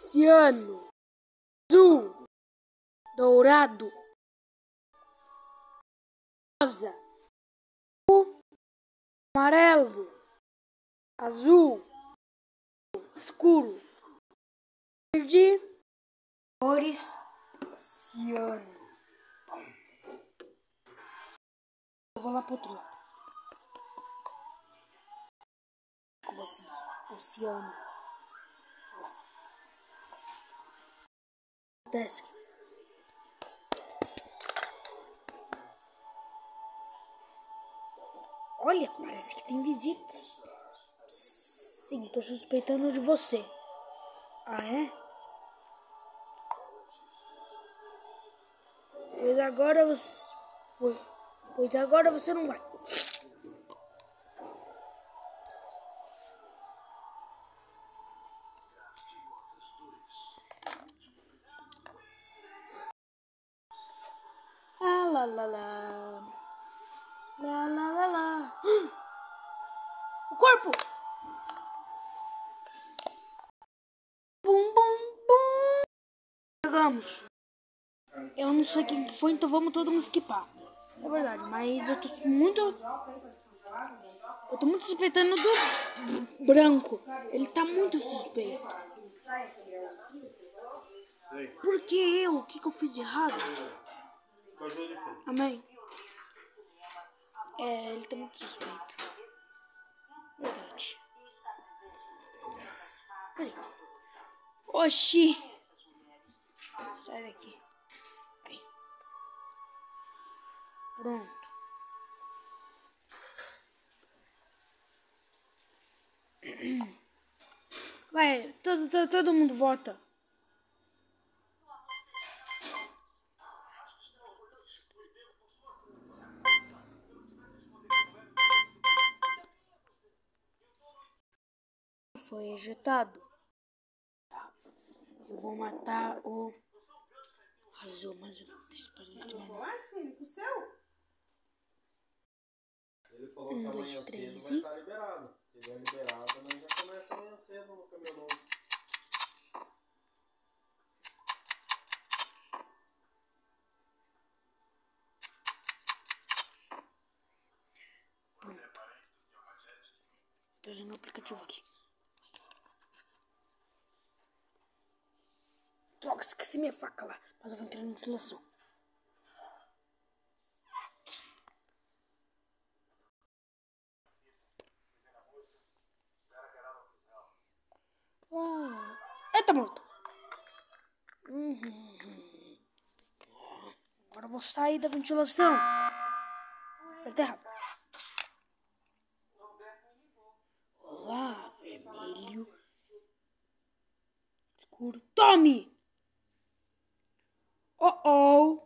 ciano, azul, dourado, rosa, amarelo, azul, escuro, verde, cores, ciano. Eu vou lá pro outro lado. Eu vou seguir o ciano. Desce. Olha, parece que tem visitas. Sim, tô suspeitando de você. Ah, é? Pois agora você... Pois agora você não vai. Ah, lá, lá, lá. Lá, lá, lá, lá. O corpo! Bum, bum, bum. Chegamos. Eu não sei quem foi, então vamos todo mundo esquipar. É verdade, mas eu tô muito... Eu tô muito suspeitando do branco. Ele tá muito suspeito. Por que eu? O que eu fiz de errado? Amém. É, ele tá muito suspeito. Verdade. Peraí. Oxi. Sai daqui. Aí. Pronto. Vai, todo mundo vota. Foi ejetado. Eu vou matar o azul, mas eu deixo para ele também. Ele falou que amanhã cedo vai estar liberado. Ele é liberado, mas já começa amanhã cedo no caminhão novo. Tô usando o aplicativo aqui. Droga, esqueci minha faca lá. Mas eu vou entrar na instalação. Eita, morto. Agora eu vou sair da ventilação. Aperta errado. Olá, vermelho. Escuro. Tome! Oh.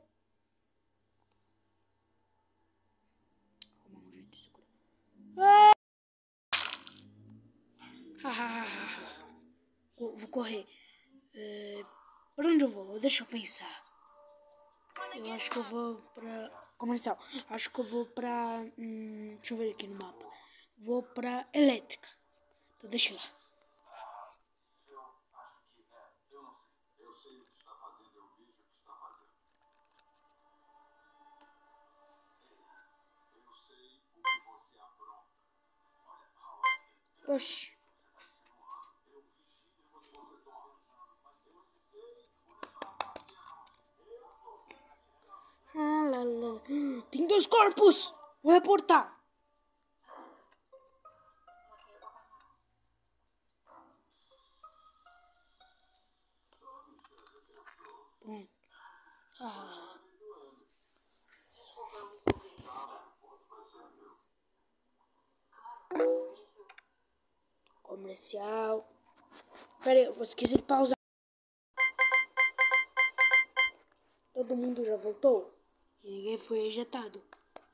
Arrumar um jeito de segurar. Vou correr. Pra onde eu vou? Deixa eu pensar. Eu acho que eu vou pra... Comercial. Acho que eu vou pra... deixa eu ver aqui no mapa. Vou pra elétrica. Então deixa lá. Oxi. Ah, lá, lá. Tem 2 corpos! Vou reportar. Comercial. Pera aí, eu vou esquecer de pausar. Todo mundo já voltou? E ninguém foi ejetado.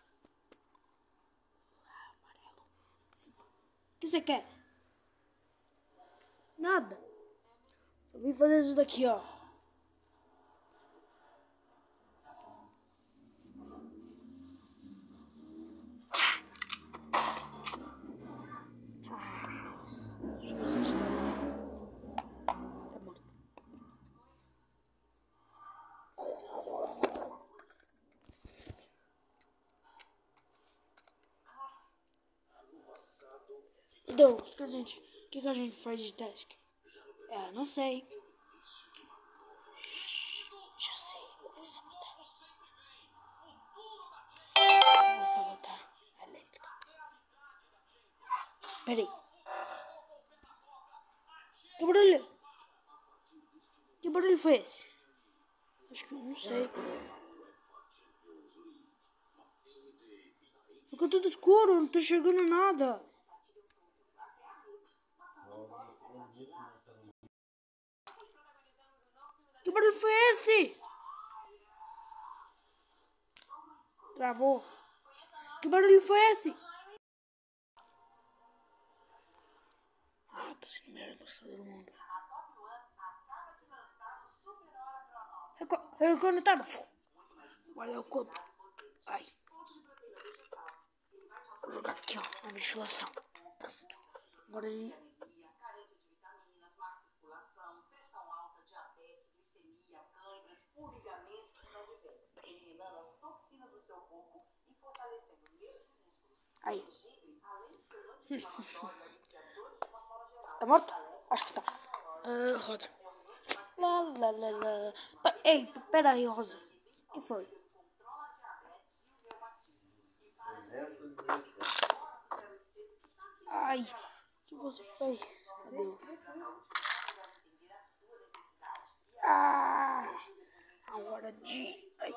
Amarelo. O que você quer? Nada. Só vim fazer isso daqui, ó. Deixa eu ver se ele está morto. Tá morto. Deu. O que a gente faz de task? Não sei. Já sei. Eu vou sabotar. A elétrica. Peraí. Que barulho? Que barulho foi esse? Acho que não sei. Ficou tudo escuro, não tô enxergando nada. Que barulho foi esse? Travou. Que barulho foi esse? Tô sendo o melhor lançador do mundo. Reconectado. Olha o corpo. Ai. Vou jogar aqui, ó, na ventilação. Pronto. Agora ele... Aí. Tá morto? Acho que tá. Rosa. Lá. Ei, pera aí, Rosa. O que foi? Ai, o que você fez? Adeus. A hora de... Ai.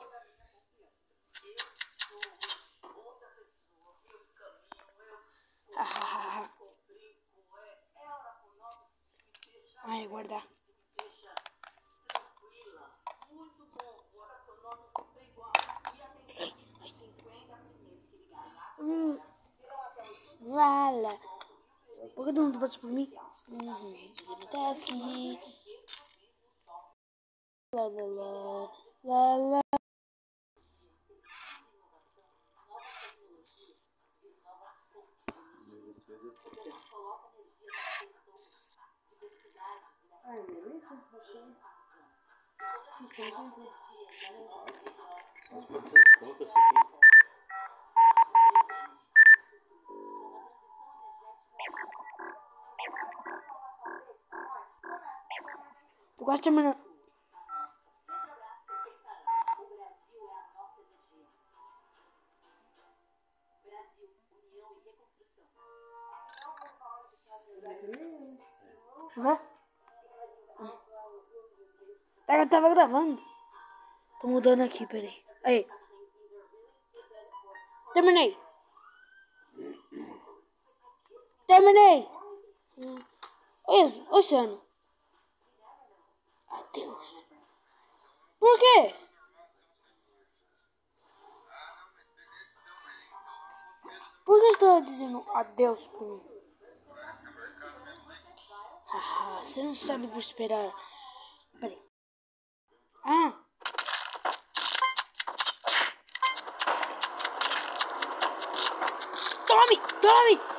Ai, guardar. Vala. Por que não passa por mim? Fazendo task. Lá. Tu gosta de... Deixa eu ver. Eu tava gravando. Tô mudando aqui, peraí. Aí. Terminei. Oi, Oceano. Adeus. Por quê? Por que você tá dizendo adeus por mim? Você não sabe por esperar. Peraí. Tome!